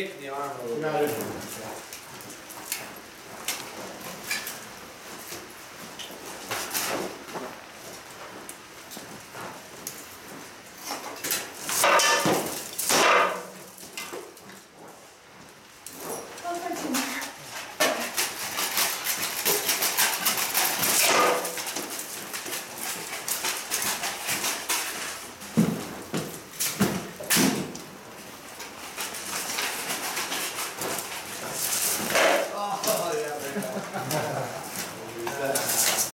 kick in the arm a little Got bit. it.